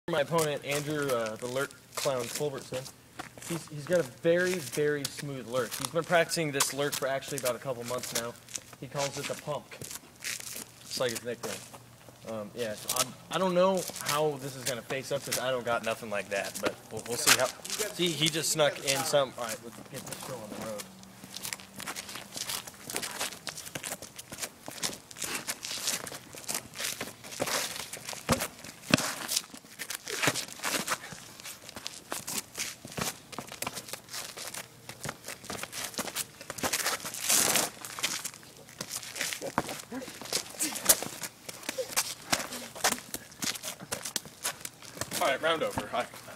My opponent, Andrew, the lurk clown Culbertson, he's got a very, very smooth lurk. He's been practicing this lurk for actually about a couple months now. He calls it the punk. It's like his nickname. Yeah, so I don't know how this is going to face up because I don't got nothing like that, but we'll see how. See, he just snuck in some. All right, let's get this show on the road. All right, round over. All right.